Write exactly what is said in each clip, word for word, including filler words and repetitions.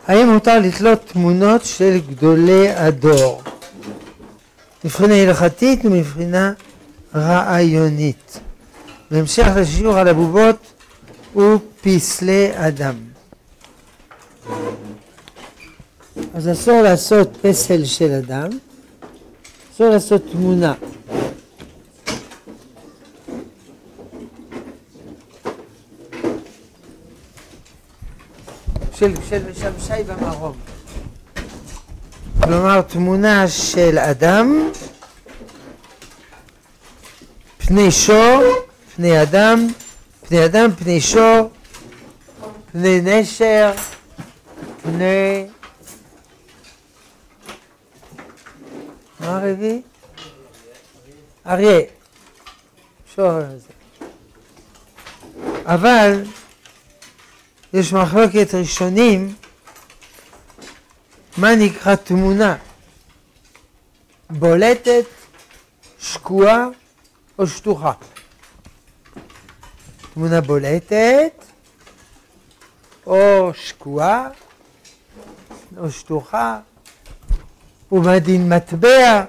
האם מותר לתלות תמונות של גדולי הדור? מבחינה הלכתית ומבחינה רעיונית. בהמשך לשיעור על הבובות ופסלי אדם. אז אסור לעשות פסל של אדם, אסור לעשות תמונה. של, של משמשי במרום. כלומר, תמונה של אדם, פני שור, פני אדם, פני אדם, פני שור, פני נשר, פני... מה הרביעי? אריה. שור הזה. אבל יש מחלוקת ראשונים, מה נקרא תמונה? בולטת, שקועה או שטוחה? תמונה בולטת או שקועה או שטוחה, ומדין מטבע,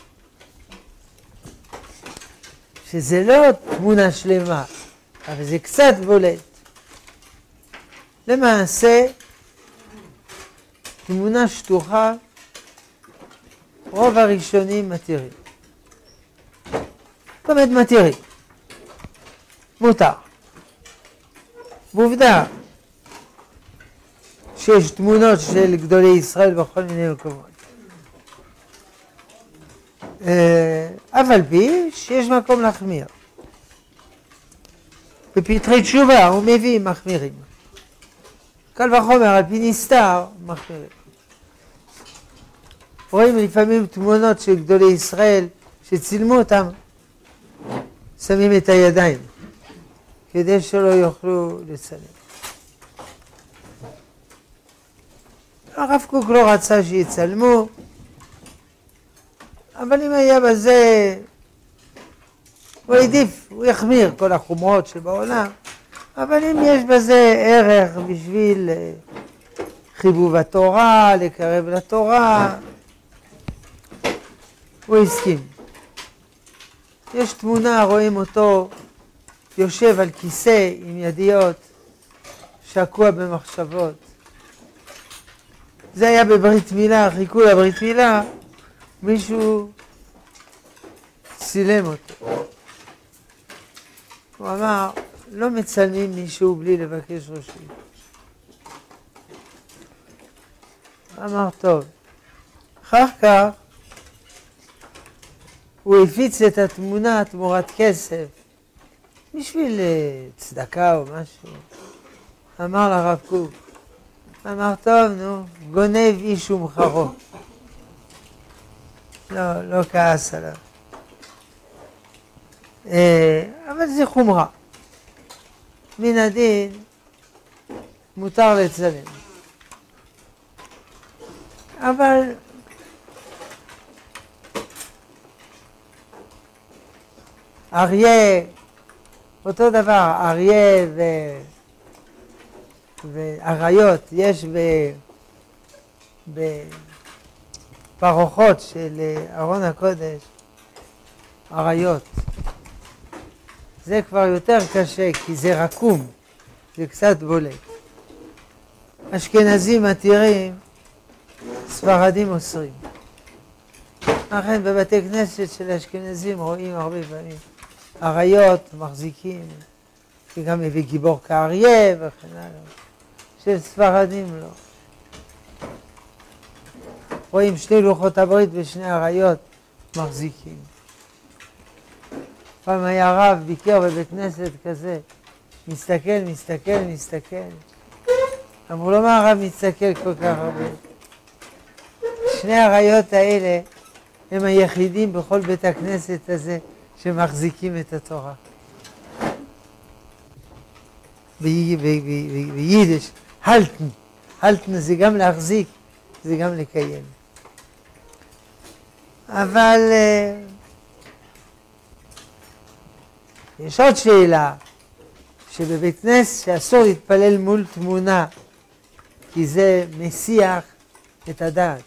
שזה לא תמונה שלמה, אבל זה קצת בולט. למעשה, תמונה שטוחה, רוב הראשונים מתירים. זאת אומרת מתירים. מותר. בעובדה, שיש תמונות של גדולי ישראל בכל מיני מקומות. אבל בי שיש מקום להחמיר. בפתחי תשובה הוא מביא מחמירים. קל וחומר על פי נסתר מחמירים. רואים לפעמים תמונות של גדולי ישראל שצילמו אותם, שמים את הידיים כדי שלא יוכלו לצלם. הרב קוק לא רצה שיצלמו, אבל אם היה בזה, הוא העדיף, הוא יחמיר כל החומרות שבעולם, אבל אם יש בזה ערך בשביל חיבוב התורה, לקרב לתורה, הוא הסכים. יש תמונה, רואים אותו יושב על כיסא עם ידיות, שקוע במחשבות. זה היה בברית מילה, חיכו לברית מילה, מישהו צילם אותו. הוא אמר, לא מצלמים מישהו בלי לבקש רשות. אמר, טוב. אחר כך, הוא הפיץ את התמונה תמורת כסף, בשביל צדקה או משהו. אמר לרב קוק, אמר, טוב, נו, גונב איש ומחרו. לא, לא כעס עליו. אבל זה חומרה. מן הדין מותר לצלם. אבל אריה, אותו דבר, אריה ו... ואריות, יש ב... בפרוחות של ארון הקודש, אריות. זה כבר יותר קשה, כי זה רקום, זה קצת בולט. אשכנזים מתירים, ספרדים אוסרים. לכן בבתי כנסת של אשכנזים רואים הרבה פעמים אריות מחזיקים, שגם מביא גיבור כאריה וכן הלאה. של ספרדים לא. רואים שני לוחות הברית ושני אריות מחזיקים. פעם היה רב, ביקר בבית כנסת כזה, מסתכל, מסתכל, מסתכל. אמרו לו, מה הרב מסתכל כל כך הרבה? שני האריות האלה הם היחידים בכל בית הכנסת הזה שמחזיקים את התורה. ביידיש, הלטן. הלטן זה גם להחזיק, זה גם לקיים. אבל יש עוד שאלה, שבבית כנסת שאסור להתפלל מול תמונה, כי זה מסיח את הדעת.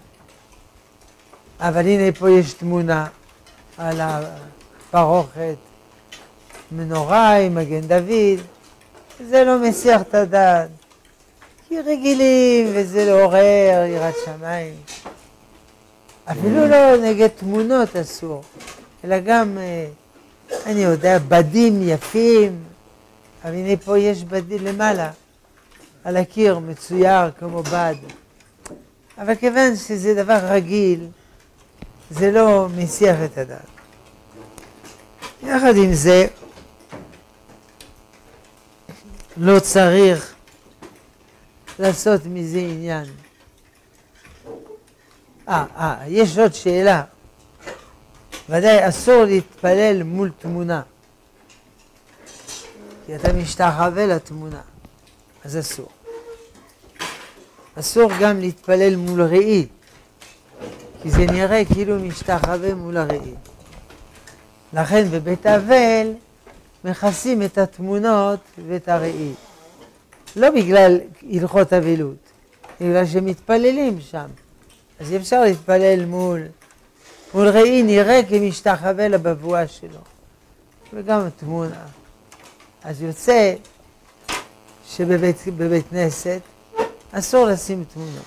אבל הנה פה יש תמונה על הפרוכת, מנורה עם מגן דוד, זה לא מסיח את הדעת. כי רגילים וזה לעורר יראת שמיים. אפילו לא נגד תמונות אסור, אלא גם, אני יודע, בדים יפים, אבל הנה פה יש בדים למעלה, על הקיר מצויר כמו בד. אבל כיוון שזה דבר רגיל, זה לא מסיח את הדעת. יחד עם זה, לא צריך לעשות מזה עניין. אה, אה, יש עוד שאלה. ודאי אסור להתפלל מול תמונה. כי אתה משתחווה לתמונה. אז אסור. אסור גם להתפלל מול ראי. כי זה נראה כאילו משתחווה מול הראי. לכן בבית אבל מכסים את התמונות ואת הראי. לא בגלל הלכות אבילות, בגלל שמתפללים שם. אז אי אפשר להתפלל מול, מול ראי נראה כמשתחווה לבבואה שלו. וגם תמונה. אז יוצא שבבית בבית כנסת אסור לשים תמונות.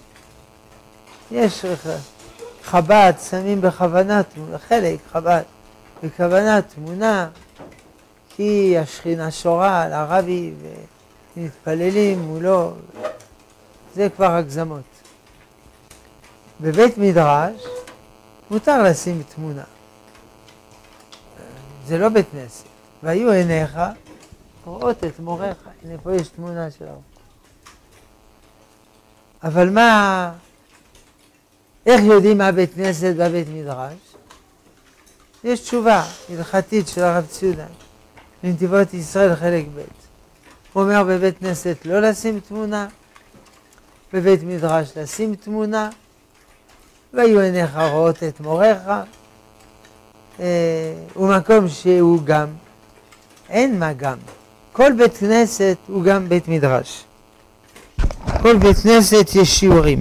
יש חב"ד, שמים בכוונה תמונה, חלק חב"ד, בכוונה תמונה, כי השכינה שורה על הרבי ומתפללים מולו, זה כבר הגזמות. בבית מדרש מותר לשים תמונה. זה לא בית כנסת. והיו עיניך רואות את מורך. הנה פה יש תמונה שלו. אבל מה, איך יודעים מה בית כנסת והבית מדרש? יש תשובה הלכתית של הרב ציודה, בנתיבות ישראל חלק ב'. הוא אומר בבית כנסת לא לשים תמונה, בבית מדרש לשים תמונה, והיו עיניך רואות את מורך, אה, ומקום שהוא גם, אין מה גם. כל בית כנסת הוא גם בית מדרש. כל בית כנסת יש שיעורים.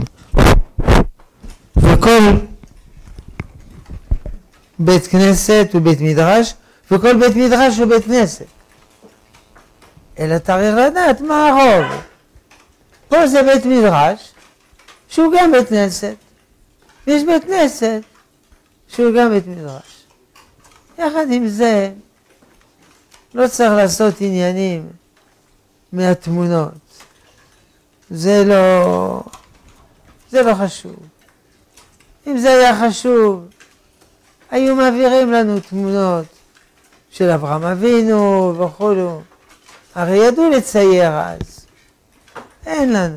וכל בית כנסת הוא בית מדרש, וכל בית מדרש הוא בית כנסת. אלא צריך לדעת מה הרוב. פה זה בית מדרש, שהוא גם בית כנסת. ויש בית כנסת, שהוא גם בית מדרש. יחד עם זה, לא צריך לעשות עניינים מהתמונות. זה לא, זה לא חשוב. אם זה היה חשוב, היו מעבירים לנו תמונות של אברהם אבינו וכולו. הרי ידעו לצייר אז. אין לנו.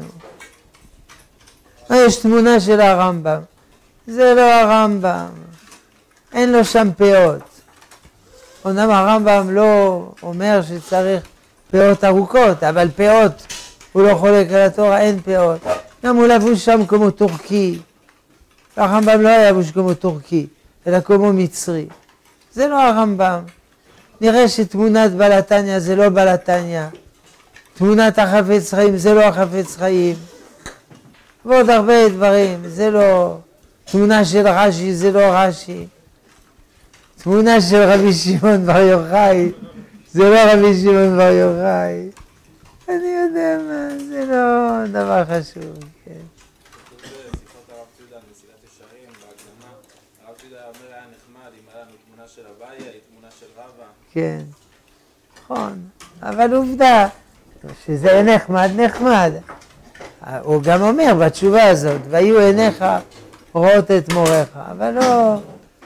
יש תמונה של הרמב"ם. זה לא הרמב"ם. אין לו שם פאות. אומנם הרמב"ם לא אומר שצריך פאות ארוכות, אבל פאות, הוא לא חולק על התורה, אין פאות. גם הוא לבוש שם כמו טורקי. הרמב"ם לא היה לבוש כמו טורקי, אלא כמו מצרי. זה לא הרמב"ם. נראה שתמונת בעל התניא זה לא בעל התניא. תמונת החפץ חיים זה לא החפץ חיים. ועוד הרבה דברים, זה לא... תמונה של רש"י זה לא רש"י. תמונה של רבי שמעון בר יוחאי זה לא רבי שמעון בר יוחאי. אני יודע מה, זה לא דבר חשוב, כן. שיחות הרב ציודה על מסילת ישרים, בהקדמה, הרב ציודה אומר היה נחמד, אם היה לנו תמונה של אביה, היא תמונה של רבא. כן, נכון, אבל עובדה, שזה נחמד, נחמד. הוא גם אומר בתשובה הזאת, והיו עיניך רואות את מורך, אבל לא,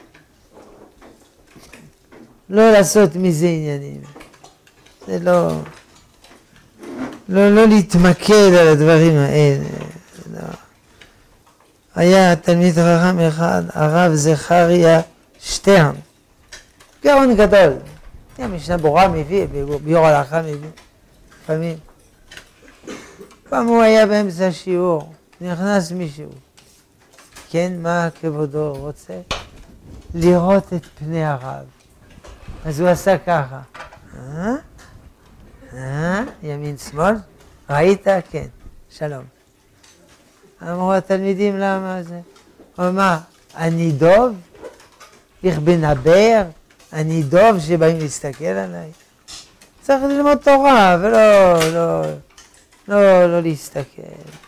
לא לעשות מזה עניינים. זה לא, לא, לא להתמקד על הדברים האלה. לא. היה תלמיד חכם אחד, הרב זכריה שטרן, גאון גדול. המשנה ברורה מביא, ביור הלכה מביא, לפעמים. פעם הוא היה באמצע השיעור, נכנס מישהו. כן, מה כבודו רוצה? לראות את פני הרב. אז הוא עשה ככה. אה? אה? ימין שמאל? ראית? כן. שלום. אמרו התלמידים, למה זה? הוא אמר, אני דוב? איך בנבר? אני דוב שבאים להסתכל עליי? צריך ללמוד תורה ולא, לא, לא, לא להסתכל.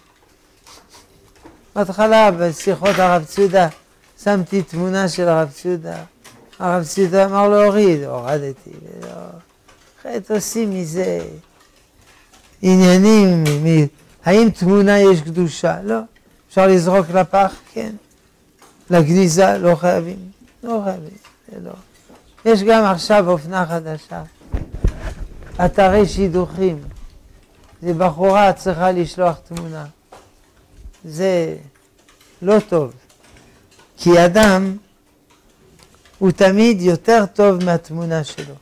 בהתחלה, בשיחות הרב צודה, שמתי תמונה של הרב צודה. הרב צודה אמר להוריד, הורדתי. אחרת עושים מזה עניינים, מ... האם תמונה יש קדושה? לא. אפשר לזרוק לפח? כן. לגניזה? לא חייבים. לא חייבים, זה לא. יש גם עכשיו אופנה חדשה. אתרי שידוכים. זה בחורה צריכה לשלוח תמונה. זה לא טוב. כי אדם הוא תמיד יותר טוב מהתמונה שלו.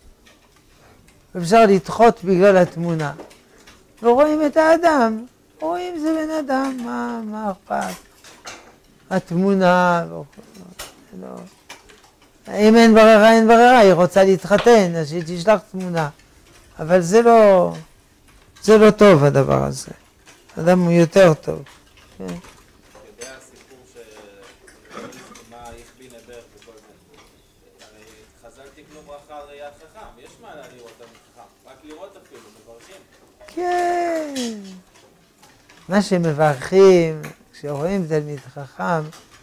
אפשר לדחות בגלל התמונה. ורואים את האדם, רואים זה בן אדם, מה, מה אכפת? התמונה, לא, לא. אם אין ברירה, אין ברירה, היא רוצה להתחתן, אז היא תשלח תמונה. אבל זה לא, זה לא טוב הדבר הזה. אדם הוא יותר טוב. כן. יודע הסיפור ש... מה יכבין נבר וכל זה. הרי חז"ל תקנו ברכה על ראיית חכם. יש מה לראות תלמיד חכם. רק לראות אפילו, מברכים. כן. מה שמברכים, כשרואים תלמיד חכם,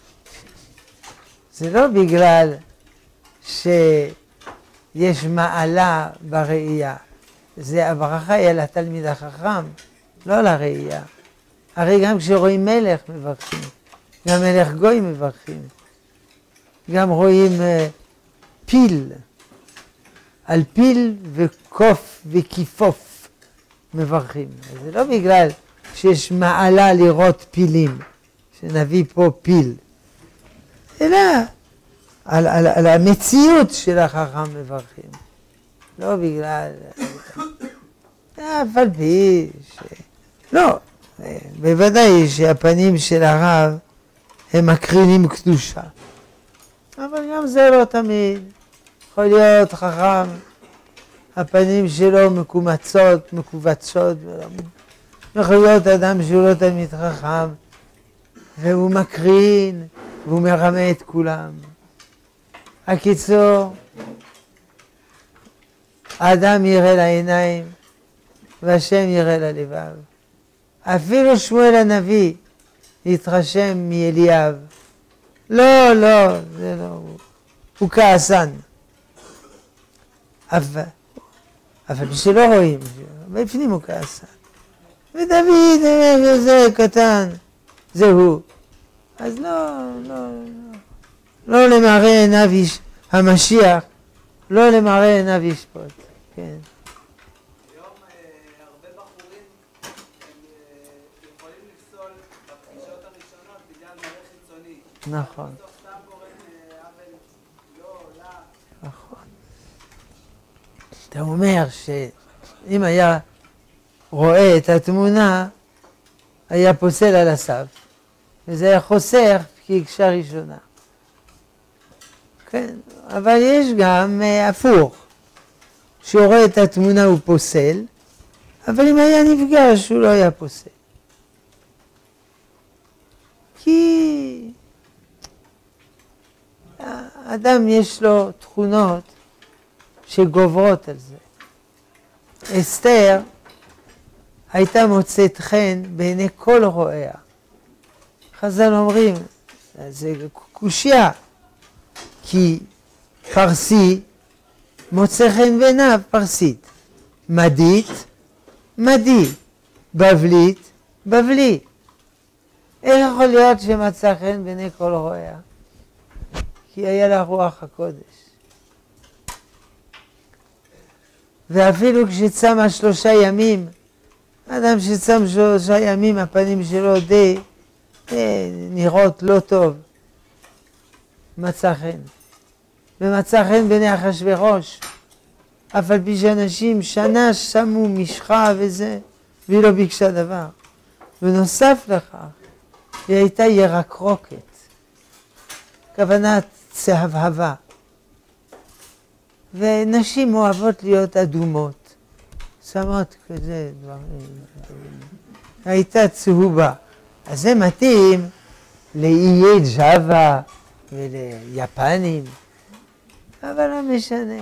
זה לא בגלל שיש מעלה בראייה. זה הברכה היא על התלמיד החכם, לא על הראייה. הרי גם כשרואים מלך מברכים, גם מלך גוי מברכים. גם רואים uh, פיל, על פיל וקוף וכיפוף מברכים. זה לא בגלל שיש מעלה לראות פילים, שנביא פה פיל, אלא על, על, על המציאות של החכם מברכים. לא בגלל... אף על פי ש... לא, בוודאי שהפנים של הרב הם מקרינים קדושה. אבל גם זה לא תמיד. יכול להיות חכם, הפנים שלו מקומצות, מקובצות. יכול להיות אדם שהוא לא תלמיד חכם, והוא מקרין, והוא מרמה את כולם. הקיצור, האדם יראה לעיניים, והשם יראה ללבב. אפילו שמואל הנביא התרשם מאליאב. לא, לא, זה לא, הוא, הוא כעסן. אבל, אבל שלא רואים, בפנים הוא כעסן. ודוד, זה קטן, זה הוא. אז לא, לא, לא, לא למראה עיניו איש, המשיח, לא למראה עיניו ישפוט, כן. נכון. נכון. אתה אומר שאם היה רואה את התמונה, היה פוסל על הסף, וזה היה חוסך כהקשה ראשונה. כן, אבל יש גם uh, הפוך, שהוא רואה את התמונה הוא פוסל, אבל אם היה נפגש הוא לא היה פוסל. כי האדם יש לו תכונות שגוברות על זה. אסתר הייתה מוצאת חן בעיני כל רואיה. חז"ל אומרים, זה קושיה, כי פרסי מוצא חן בעיניו פרסית, מדית, מדי, בבלית, בבלי. איך יכול להיות שמצא חן בעיני כל רואיה? כי היה לה רוח הקודש. ואפילו כשצמה שלושה ימים, אדם שצם שלושה ימים, הפנים שלו די, די נראות לא טוב. מצא חן. ומצא חן בעיני אחשוורוש. אף על פי שאנשים שנה שמו משחה וזה, והיא לא ביקשה דבר. ונוסף לכך, היא הייתה ירקרוקת. כוונת צהבהבה. ונשים אוהבות להיות אדומות. שמות כזה דברים. הייתה צהובה. אז זה מתאים לאיי ג'אווה וליפנים, אבל לא משנה.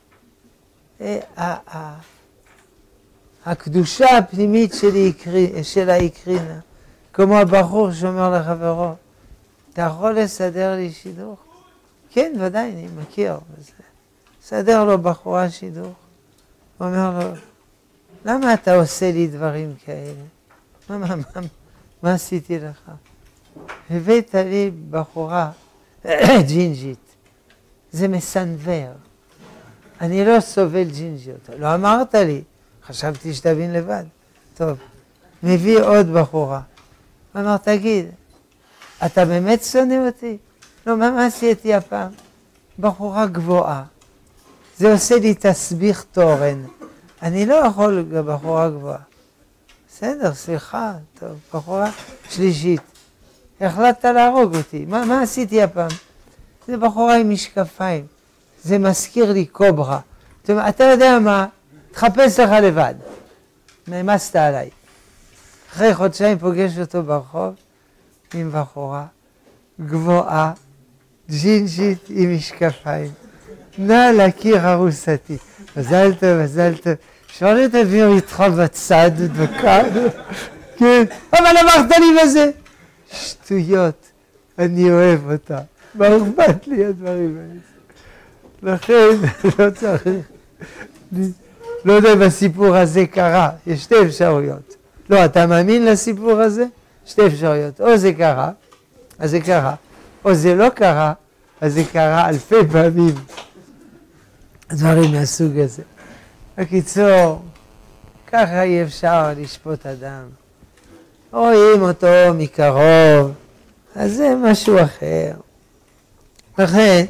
הקדושה הפנימית של ההקרינה, כמו הבחור שאומר לחברו, אתה יכול לסדר לי שידוך? כן, ודאי, אני מכיר. סדר לו בחורה שידוך. הוא אומר לו, למה אתה עושה לי דברים כאלה? מה, מה, מה, מה עשיתי לך? הבאת לי בחורה ג'ינג'ית. זה מסנבר. אני לא סובל ג'ינג'יות. לא אמרת לי. חשבתי שתבין לבד. טוב. מביא עוד בחורה. הוא אמר, תגיד, אתה באמת שונא אותי? לא, מה, מה עשיתי הפעם? בחורה גבוהה. זה עושה לי תסביך תורן. אני לא יכול בחורה גבוהה. בסדר, סליחה. טוב, בחורה שלישית. החלטת להרוג אותי. מה, מה עשיתי הפעם? זה בחורה עם משקפיים. זה מזכיר לי קוברה. זאת אומרת, אתה יודע מה? תחפש לך לבד. נעמסת עליי. אחרי חודשיים פוגש אותו ברחוב עם בחורה גבוהה, ג'ינג'ית עם משקפיים. נא להכיר ארוסתי. מזל טוב, מזל טוב. אפשר לתביא איתך בצד וכאן. כן, אבל אמרת לי בזה. שטויות, אני אוהב אותה. מה אכפת לי הדברים האלה? לכן לא צריך, לא יודע אם הסיפור הזה קרה, יש שתי אפשרויות. לא, אתה מאמין לסיפור הזה? שתי אפשרויות. או זה קרה, אז זה קרה. או זה לא קרה, אז זה קרה אלפי פעמים. דברים מהסוג הזה. בקיצור, ככה אי אפשר לשפוט אדם. רואים אותו מקרוב, אז זה משהו אחר. לכן,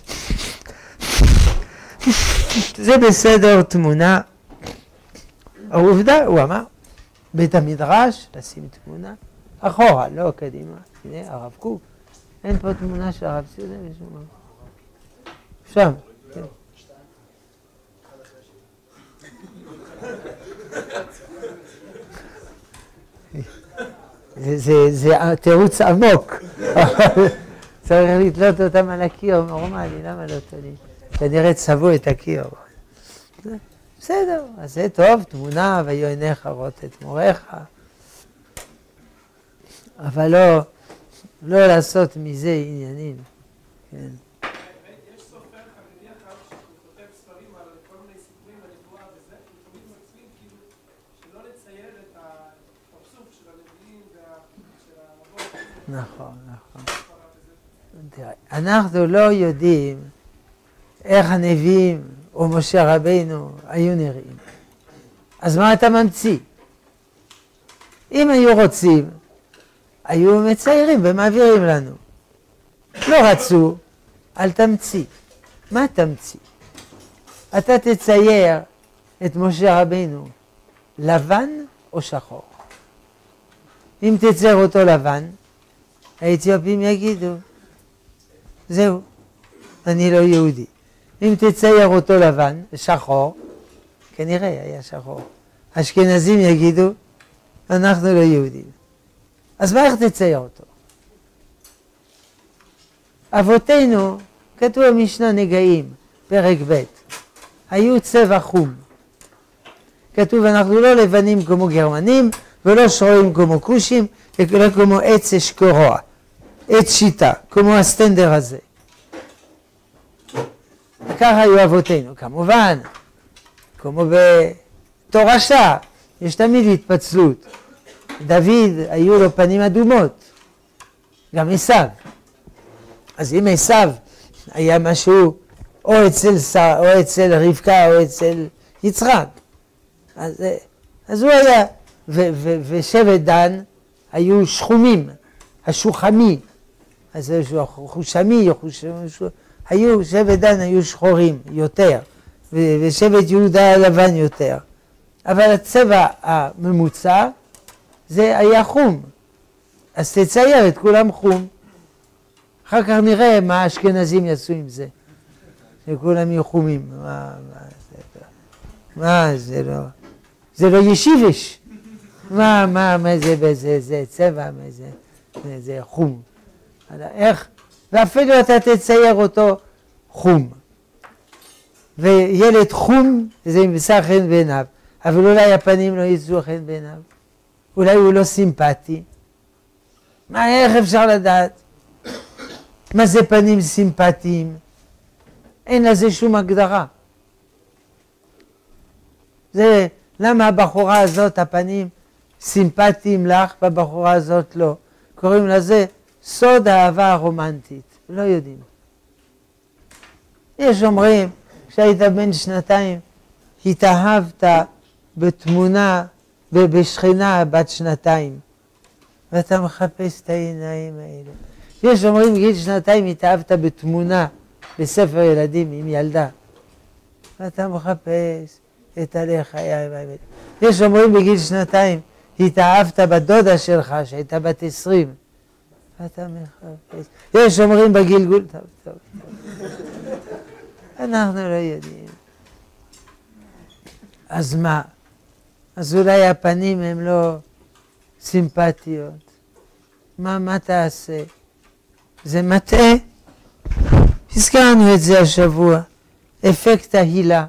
זה בסדר תמונה. העובדה, הוא אמר, בית המדרש, לשים תמונה, אחורה, לא קדימה. הנה, הרב קוק, אין פה תמונה של הרב סיודה ושום דבר. שם, כן. זה, זה, זה תירוץ עמוק. צריך לתלות אותם על הקיר, נורמלי, למה לא תולים? כנראה צבו את הקיר. בסדר, אז זה טוב, תמונה, ויהיו עיניך רואות את מוריך. אבל לא, לא לעשות מזה עניינים. כן. יש סופר חרדי אחד שכותב ספרים על כל מיני סיפורים על נבואה וזה, הוא תמיד מצליח כאילו שלא לצייר את הפרצוף של הנביאים ושל הרבות. נכון, נכון. אנחנו לא יודעים איך הנביאים או משה רבינו היו נראים. אז מה אתה ממציא? אם היו רוצים, היו מציירים ומעבירים לנו. לא רצו, אל תמציא. מה תמציא? אתה תצייר את משה רבינו לבן או שחור. אם תצייר אותו לבן, האתיופים יגידו, זהו, אני לא יהודי. אם תצייר אותו לבן, שחור, כנראה היה שחור. אשכנזים יגידו, אנחנו לא יהודים. אז מה איך תצייר אותו? אבותינו, כתוב במשנה נגעים, פרק ב', היו צבע חום. כתוב, אנחנו לא לבנים כמו גרמנים, ולא שחורים כמו כושים, אלא כמו עץ אשקורוע, עץ שיטה, כמו הסטנדר הזה. וככה היו אבותינו, כמובן, כמו בתורשה, יש תמיד התפצלות. דוד, היו לו פנים אדומות, גם עשיו. אז אם עשיו היה משהו, או אצל, או אצל רבקה, או אצל יצחק, אז, אז הוא היה, ו, ו, ושבט דן היו שחומים, השוחמי, אז חושמי, חושמי, היו, שבט דן היו שחורים יותר, ושבט יהודה לבן יותר. אבל הצבע הממוצע זה היה חום. אז תצייר את כולם חום. אחר כך נראה מה האשכנזים יעשו עם זה. שכולם יהיו חומים. מה, מה, זה, מה זה לא... זה לא ישיבש. מה, מה, מה זה בזה, זה צבע, מה זה, זה, זה חום. איך, ואפילו אתה תצייר אותו חום. וילד חום זה ימצא חן בעיניו, אבל אולי הפנים לא יצאו חן בעיניו. אולי הוא לא סימפטי. מה, איך אפשר לדעת? מה זה פנים סימפטיים? אין לזה שום הגדרה. זה למה הבחורה הזאת הפנים סימפטיים לך, והבחורה הזאת לא. קוראים לזה סוד האהבה הרומנטית. לא יודעים. יש אומרים, כשהיית בן שנתיים, התאהבת בתמונה ובשכנה בת שנתיים. ואתה מחפש את העיניים האלה. יש אומרים, בגיל שנתיים התאהבת בתמונה בספר ילדים עם ילדה. ואתה מחפש את הלחיים האלה. יש אומרים, בגיל שנתיים התאהבת בדודה שלך שהייתה בת עשרים. ואתה מחפש. יש אומרים בגלגול, טוב, טוב, טוב. אנחנו לא יודעים. אז מה? אז אולי הפנים הם לא סימפטיות. מה, מה תעשה? זה מטעה. הזכרנו את זה השבוע. אפקט ההילה.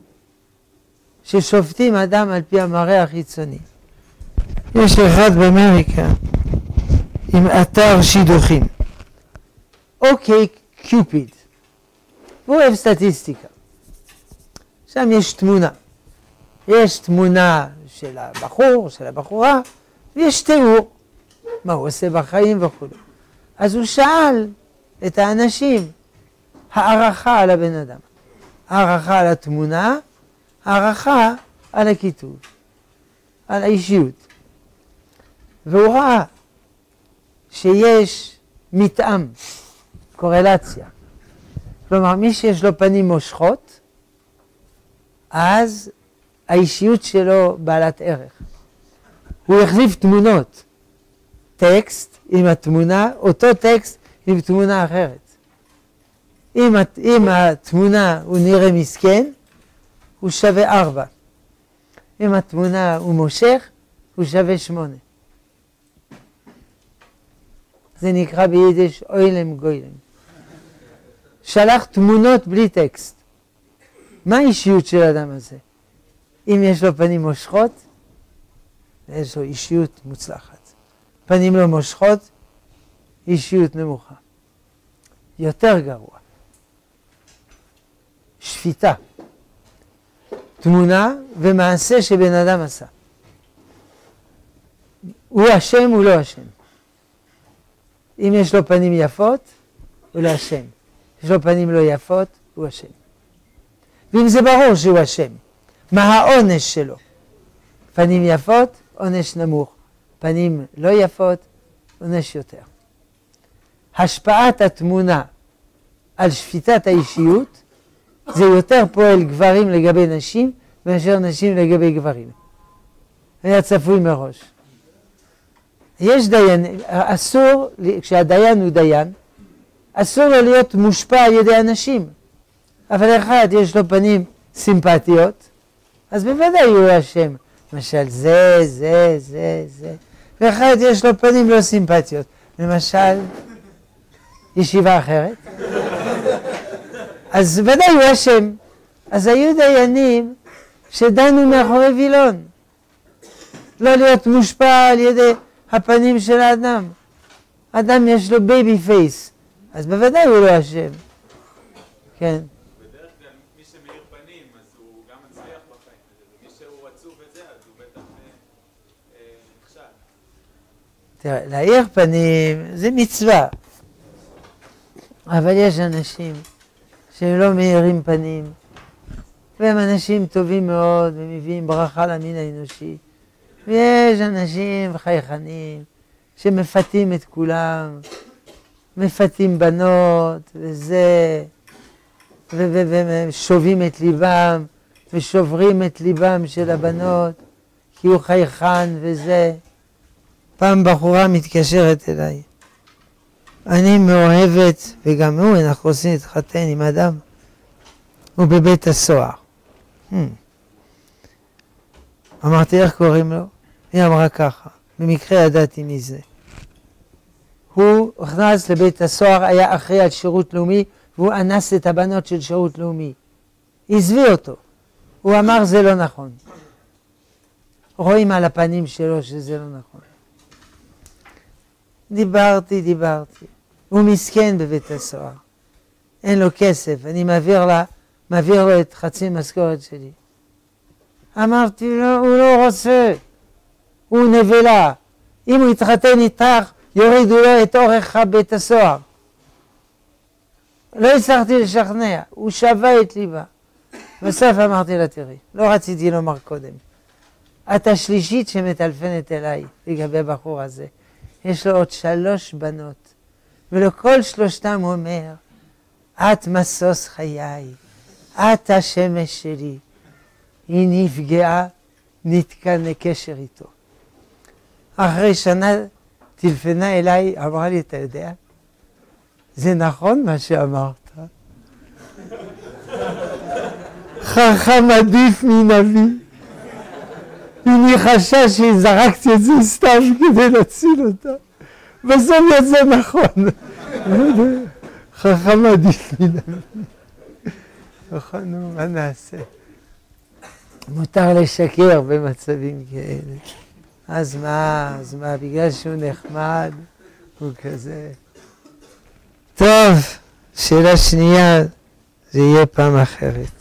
ששופטים אדם על פי המראה החיצוני. יש אחד באמריקה עם אתר שידוכים. אוקיי קיופיד. הוא אוהב סטטיסטיקה. שם יש תמונה. יש תמונה של הבחור, של הבחורה, ויש תיאור. מה הוא עושה בחיים וכו'. אז הוא שאל את האנשים הערכה על הבן אדם. הערכה על התמונה, הערכה על הכיתוב, על האישיות. והוא ראה שיש מתאם, קורלציה. כלומר, מי שיש לו פנים מושכות, אז האישיות שלו בעלת ערך. הוא החליף תמונות. טקסט עם התמונה, אותו טקסט עם תמונה אחרת. אם, אם התמונה הוא נראה מסכן, הוא שווה ארבע. אם התמונה הוא מושך, הוא שווה שמונה. זה נקרא ביידיש אוילם גוילם. שלח תמונות בלי טקסט. מה האישיות של האדם הזה? אם יש לו פנים מושכות, יש לו אישיות מוצלחת. פנים לא מושכות, אישיות נמוכה. יותר גרוע. שפיטה. תמונה ומעשה שבן אדם עשה. הוא אשם, הוא לא אשם. אם יש לו פנים יפות, הוא לא אשם. יש לו פנים לא יפות, הוא אשם. ואם זה ברור שהוא אשם, מה העונש שלו? פנים יפות, עונש נמוך. פנים לא יפות, עונש יותר. השפעת התמונה על שפיטת האישיות, זה יותר פועל גברים לגבי נשים, מאשר נשים לגבי גברים. היה צפוי מראש. יש דיין, אסור, כשהדיין הוא דיין, אסור לו להיות מושפע על ידי אנשים. אבל אחד יש לו פנים סימפטיות, אז בוודאי הוא אשם. למשל זה, זה, זה, זה. ואחד יש לו פנים לא סימפטיות. למשל, ישיבה אחרת. אז ודאי הוא אשם. אז היו דיינים שדנו מאחורי וילון. לא להיות מושפע על ידי הפנים של האדם. אדם יש לו בייבי פייס, אז בוודאי הוא לא אשם. כן. בדרך כלל מי שמאיר פנים, אז הוא גם מצליח בחיים. ומי שהוא עצוב וזה, אז הוא בטח נכשל. תראה, להאיר פנים זה מצווה. אבל יש אנשים שלא מאירים פנים, והם אנשים טובים מאוד, ומביאים ברכה למין האנושי. ויש אנשים חייכנים שמפתים את כולם, מפתים בנות, וזה, ושובים את ליבם, ושוברים את ליבם של הבנות, כי הוא חייכן וזה. פעם בחורה מתקשרת אליי. אני מאוהבת, וגם הוא, אנחנו עושים להתחתן עם אדם, הוא בבית הסוהר. Hmm. אמרתי, איך קוראים לו? היא אמרה ככה, במקרה ידעתי מזה. הוא נכנס לבית הסוהר, היה אחראי על שירות לאומי, והוא אנס את הבנות של שירות לאומי. עזבי אותו. הוא אמר זה לא נכון. רואים על הפנים שלו שזה לא נכון. דיברתי, דיברתי. הוא מסכן בבית הסוהר. אין לו כסף, אני מעביר, לה, מעביר לו את חצי משכורת שלי. אמרתי לו, הוא לא רוצה. הוא נבלה. אם הוא יתחתן איתך, יורידו לו את אורך בית הסוהר. לא הצלחתי לשכנע, הוא שווה את ליבה. בסוף אמרתי לה, תראי, לא רציתי לומר קודם. את השלישית שמטלפנת אליי לגבי הבחור הזה. יש לו עוד שלוש בנות, ולכל שלושתם הוא אומר, את מסוס חיי, את השמש שלי. היא נפגעה, נתקן לקשר איתו. אחרי שנה טלפנה אליי, אמרה לי, אתה יודע, זה נכון מה שאמרת. חכם עדיף מנביא. היא ניחשה שזרקתי את זה סתם כדי להציל אותה. בסוף יצא נכון. חכם עדיף מנביא. נכון, נו, מה נעשה? מותר לשקר במצבים כאלה. אז מה, אז מה, בגלל שהוא נחמד, הוא כזה. טוב, שאלה שנייה, זה יהיה פעם אחרת.